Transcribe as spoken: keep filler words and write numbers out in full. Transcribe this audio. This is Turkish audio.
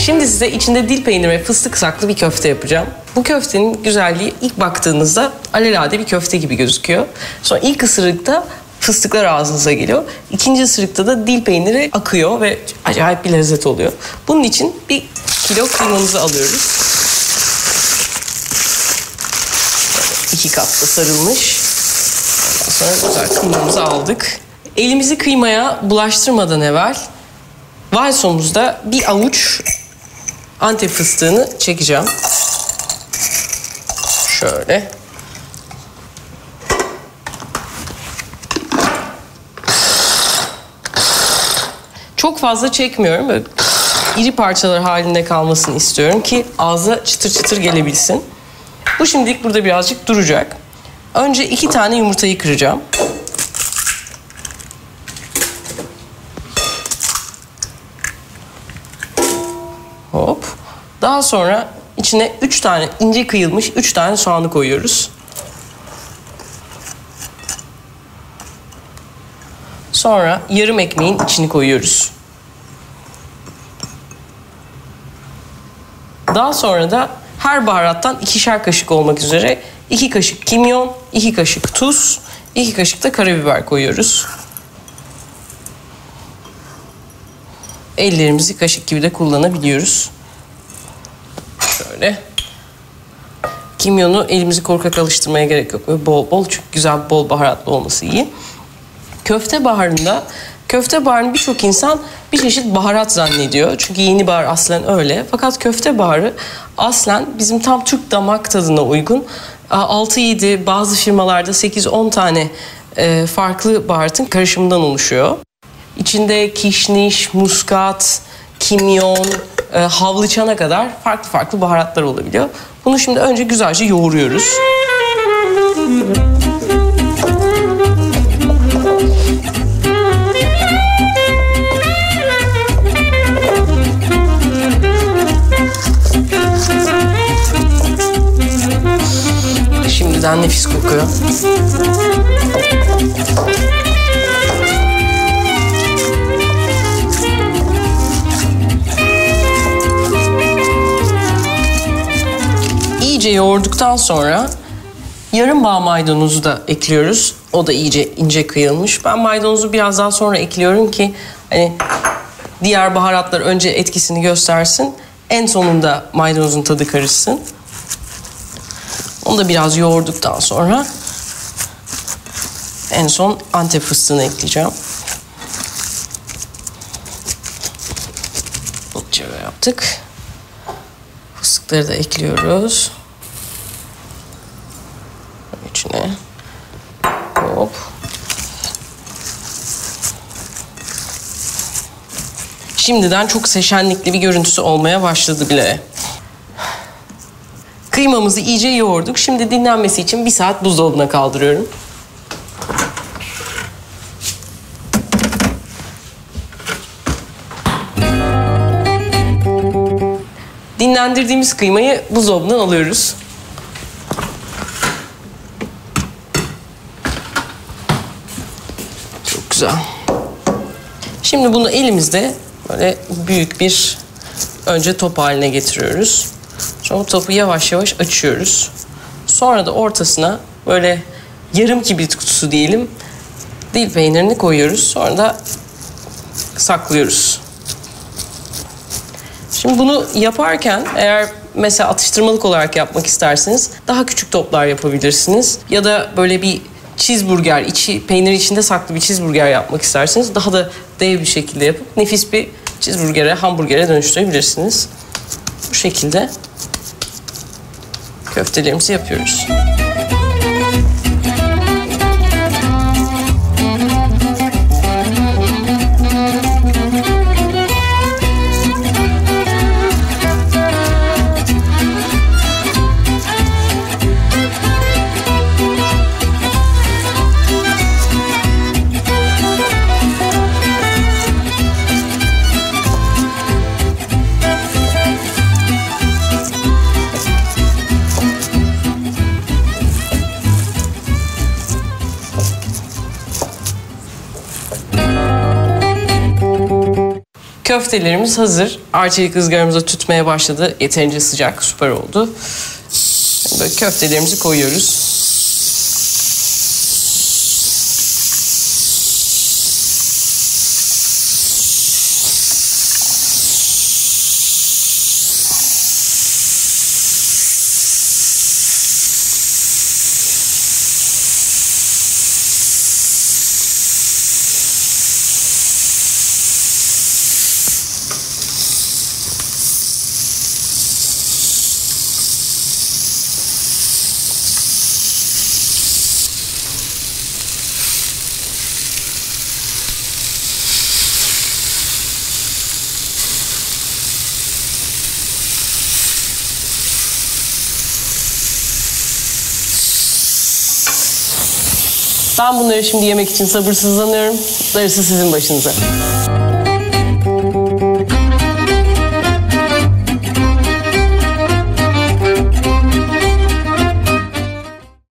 Şimdi size içinde dil peyniri ve fıstık saklı bir köfte yapacağım. Bu köftenin güzelliği ilk baktığınızda alelade bir köfte gibi gözüküyor. Sonra ilk ısırıkta fıstıklar ağzınıza geliyor. İkinci ısırıkta da dil peyniri akıyor ve acayip bir lezzet oluyor. Bunun için bir kilo kıymamızı alıyoruz. İki kapta sarılmış. Ondan sonra güzel kıymamızı aldık. Elimizi kıymaya bulaştırmadan evvel valsomuzda bir avuç Antep fıstığını çekeceğim. Şöyle. Çok fazla çekmiyorum. Böyle iri parçalar halinde kalmasını istiyorum ki ağza çıtır çıtır gelebilsin. Bu şimdilik burada birazcık duracak. Önce iki tane yumurtayı kıracağım. Hop. Daha sonra içine üç tane ince kıyılmış üç tane soğanı koyuyoruz. Sonra yarım ekmeğin içini koyuyoruz. Daha sonra da her baharattan ikişer kaşık olmak üzere iki kaşık kimyon, iki kaşık tuz, iki kaşık da karabiber koyuyoruz. Ellerimizi kaşık gibi de kullanabiliyoruz. Şöyle. Kimyonu elimizi korkak alıştırmaya gerek yok. Böyle bol bol, çünkü güzel bol baharatlı olması iyi. Köfte baharında, köfte baharını birçok insan bir çeşit baharat zannediyor. Çünkü yeni bahar aslen öyle. Fakat köfte baharı aslen bizim tam Türk damak tadına uygun. altı yedi, bazı firmalarda sekiz on tane farklı baharatın karışımından oluşuyor. İçinde kişniş, muskat, kimyon, havlıçana kadar farklı farklı baharatlar olabiliyor. Bunu şimdi önce güzelce yoğuruyoruz. Şimdiden nefis kokuyor. İyice yoğurduktan sonra yarım bağ maydanozu da ekliyoruz. O da iyice ince kıyılmış. Ben maydanozu biraz daha sonra ekliyorum ki hani diğer baharatlar önce etkisini göstersin. En sonunda maydanozun tadı karışsın. Onu da biraz yoğurduktan sonra en son Antep fıstığını ekleyeceğim. Şöyle yaptık. Fıstıkları da ekliyoruz. İçine. Hop. Şimdiden çok seçenlikli bir görüntüsü olmaya başladı bile. Kıymamızı iyice yoğurduk. Şimdi dinlenmesi için bir saat buzdolabına kaldırıyorum. Dinlendirdiğimiz kıymayı buzdolabından alıyoruz. Çok güzel. Şimdi bunu elimizde böyle büyük bir önce top haline getiriyoruz. Sonra topu yavaş yavaş açıyoruz. Sonra da ortasına böyle yarım kibrit kutusu diyelim dil peynirini koyuyoruz. Sonra da saklıyoruz. Şimdi bunu yaparken eğer mesela atıştırmalık olarak yapmak isterseniz daha küçük toplar yapabilirsiniz. Ya da böyle bir cheeseburger, içi peynir içinde saklı bir cheeseburger yapmak isterseniz daha da dev bir şekilde yapıp nefis bir cheeseburger'e, hamburger'e dönüştürebilirsiniz. Bu şekilde köftelerimizi yapıyoruz. Köftelerimiz hazır. Arçelik ızgaramıza tütmeye başladı. Yeterince sıcak, süper oldu. Böyle köftelerimizi koyuyoruz. Ben bunları şimdi yemek için sabırsızlanıyorum. Darısı sizin başınıza.